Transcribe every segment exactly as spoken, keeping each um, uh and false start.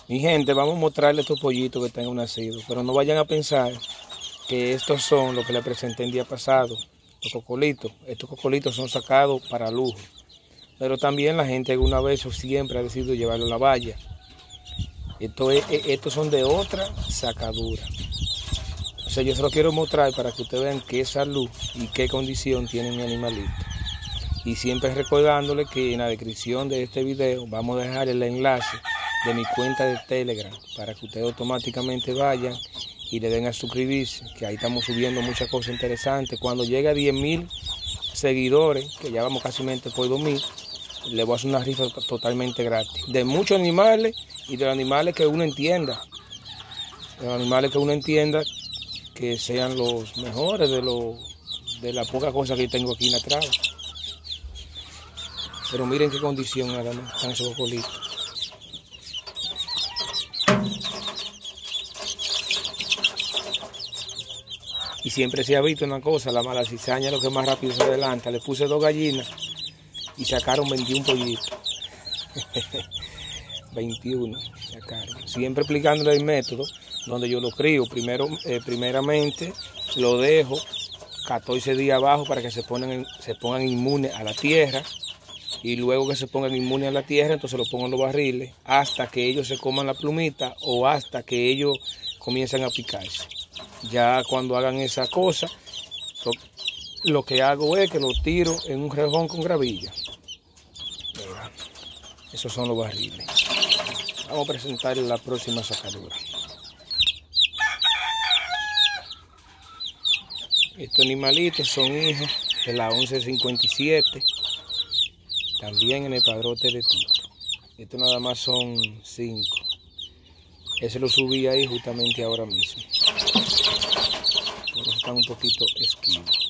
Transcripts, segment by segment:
Mi gente, vamos a mostrarles estos pollitos que tengan nacido, pero no vayan a pensar que estos son los que les presenté el día pasado, los cocolitos. Estos cocolitos son sacados para lujo, pero también la gente alguna vez o siempre ha decidido llevarlo a la valla. Esto es, estos son de otra sacadura. O sea, yo se los quiero mostrar para que ustedes vean qué salud y qué condición tiene mi animalito. Y siempre recordándole que en la descripción de este video vamos a dejar el enlace de mi cuenta de Telegram para que ustedes automáticamente vayan y le den a suscribirse, que ahí estamos subiendo muchas cosas interesantes. Cuando llegue a diez mil seguidores, que ya vamos casi por dos mil, le voy a hacer una rifa totalmente gratis de muchos animales y de los animales que uno entienda, de los animales que uno entienda que sean los mejores de, lo, de la poca cosa que tengo aquí en la traba. Pero miren qué condición nada más están esos cocolitos. Y siempre se ha visto una cosa, la mala cizaña es lo que más rápido se adelanta. Le puse dos gallinas y sacaron veintiún pollitos. veintiuno sacaron. Siempre explicándole el método donde yo lo crío. Primero, eh, primeramente lo dejo catorce días abajo para que se, ponen, se pongan inmunes a la tierra. Y luego que se pongan inmunes a la tierra, entonces lo pongo en los barriles hasta que ellos se coman la plumita o hasta que ellos comiencen a picarse. Ya cuando hagan esa cosa, lo, lo que hago es que lo tiro en un rejón con gravilla. Mira, esos son los barriles. Vamos a presentarles la próxima sacadura. Estos animalitos son hijos de la once cincuenta y siete. También en el padrote de Tito. Estos nada más son cinco. Ese lo subí ahí justamente ahora mismo. Por eso están un poquito esquivos.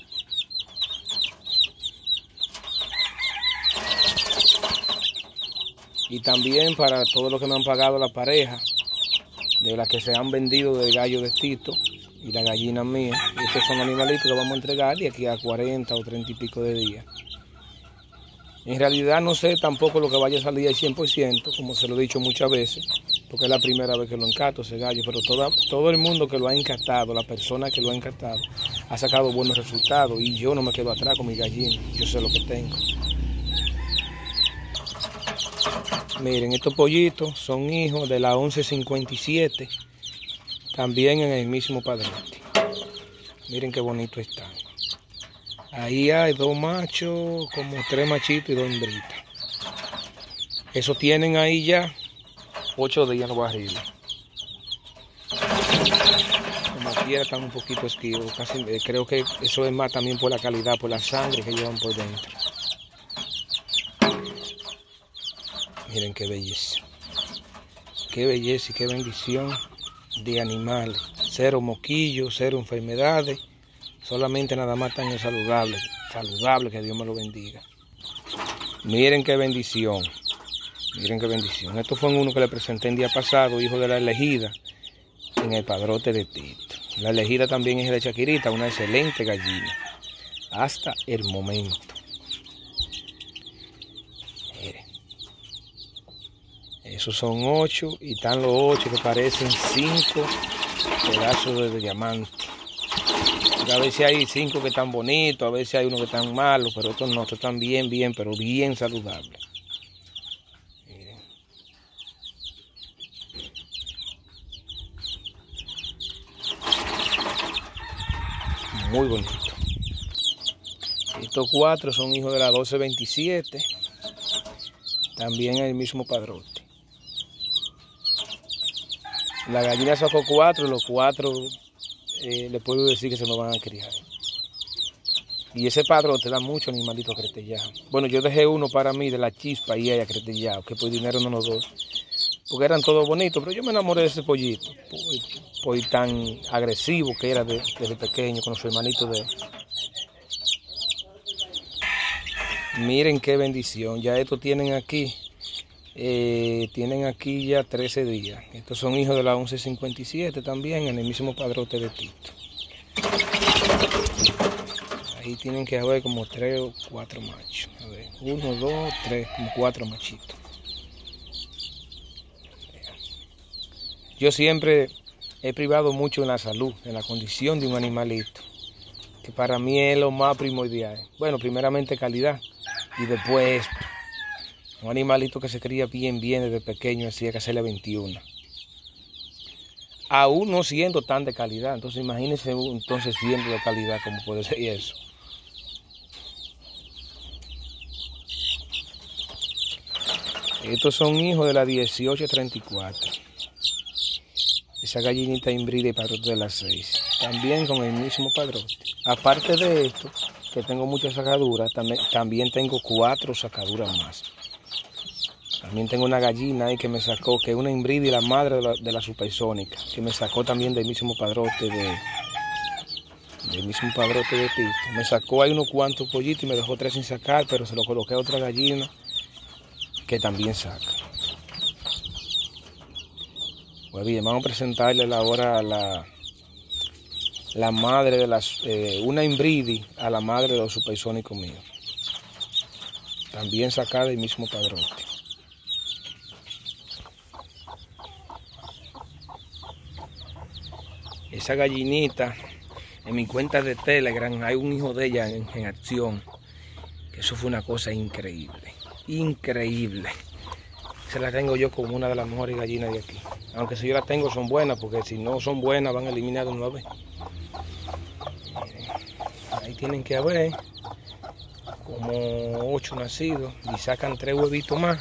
Y también para todos los que me han pagado la pareja, de las que se han vendido del gallo de Tito y la gallina mía. Estos son animalitos que vamos a entregar de aquí a cuarenta o treinta y pico de días. En realidad no sé tampoco lo que vaya a salir al cien por ciento, como se lo he dicho muchas veces, porque es la primera vez que lo encato ese gallo, pero toda, todo el mundo que lo ha encatado, la persona que lo ha encatado, ha sacado buenos resultados y yo no me quedo atrás con mi gallina, yo sé lo que tengo. Miren, estos pollitos son hijos de la once cincuenta y siete, también en el mismo padrote. Miren qué bonito están. Ahí hay dos machos, como tres machitos y dos hembritas. Eso tienen ahí ya ocho días en los barriles. Como quiera están un poquito esquivos. Casi, eh, creo que eso es más también por la calidad, por la sangre que llevan por dentro. Miren qué belleza. Qué belleza y qué bendición de animales. Cero moquillos, cero enfermedades. Solamente nada más tan saludable, saludable, que Dios me lo bendiga. Miren qué bendición, miren qué bendición. Esto fue uno que le presenté el día pasado, hijo de la elegida, en el padrote de Tito. La elegida también es de Chaquirita, una excelente gallina, hasta el momento. Miren, esos son ocho y están los ocho que parecen cinco pedazos de diamante. A veces hay cinco que están bonitos, a veces hay uno que están malos, pero estos no, estos están bien, bien, pero bien saludables. Miren. Muy bonito. Estos cuatro son hijos de la doce veintisiete, también en el mismo padrote. La gallina sacó cuatro, los cuatro... Eh, le puedo decir que se me van a criar. Y ese padrón te da mucho animalito cretellado. Bueno, yo dejé uno para mí de la chispa y ella cretellado, que por dinero no los doy. Porque eran todos bonitos, pero yo me enamoré de ese pollito. Por, por tan agresivo que era de, desde pequeño con su hermanito de él. Miren qué bendición. Ya estos tienen aquí. Eh, tienen aquí ya trece días. Estos son hijos de la once cincuenta y siete también, en el mismo padrote de Tito. Ahí tienen que haber como tres o cuatro machos. A ver, uno, dos, tres, como cuatro machitos. Yo siempre he privado mucho en la salud, en la condición de un animalito, que para mí es lo más primordial. Bueno, primeramente calidad y después esto. Un animalito que se cría bien, bien desde pequeño, así hay que hacerle veintiuno. Aún no siendo tan de calidad, entonces imagínense entonces siendo de calidad como puede ser eso. Estos son hijos de la dieciocho treinta y cuatro. Esa gallinita híbrida y padrote de las seis. También con el mismo padrote. Aparte de esto, que tengo muchas sacaduras, también, también tengo cuatro sacaduras más. También tengo una gallina ahí que me sacó, que es una híbrida y la madre de la, de la supersónica, que me sacó también del mismo padrote de, del mismo padrote de Tito. Me sacó ahí unos cuantos pollitos y me dejó tres sin sacar, pero se lo coloqué a otra gallina que también saca. Pues bien, vamos a presentarle ahora a la, la madre de las, eh, una híbrida a la madre de los supersónicos míos. También sacada del mismo padrote. Esa gallinita, en mi cuenta de Telegram, hay un hijo de ella en, en acción. Eso fue una cosa increíble, increíble. Se la tengo yo como una de las mejores gallinas de aquí. Aunque si yo la tengo son buenas, porque si no son buenas van a eliminar de una vez. Miren, ahí tienen que haber como ocho nacidos y sacan tres huevitos más.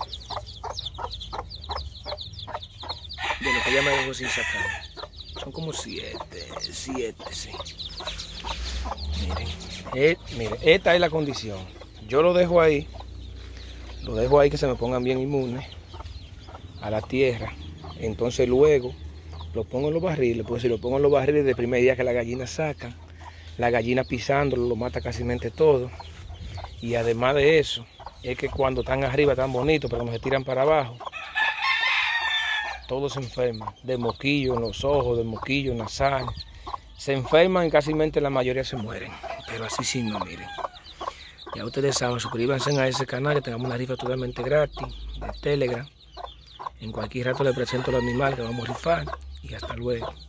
De lo que ya me dejo sin sacar. Son como siete, siete, sí. Miren, eh, miren, esta es la condición. Yo lo dejo ahí, lo dejo ahí que se me pongan bien inmunes a la tierra. Entonces luego lo pongo en los barriles, pues si lo pongo en los barriles del primer día que la gallina saca, la gallina pisándolo lo mata casi todo. Y además de eso, es que cuando están arriba están bonitos, pero cuando se tiran para abajo, todos se enferman, de moquillo en los ojos, de moquillo nasal. Se enferman y casi la mayoría se mueren. Pero así sí no, miren. Ya ustedes saben, suscríbanse a ese canal que tengamos una rifa totalmente gratis de Telegram. En cualquier rato les presento los animales que vamos a rifar. Y hasta luego.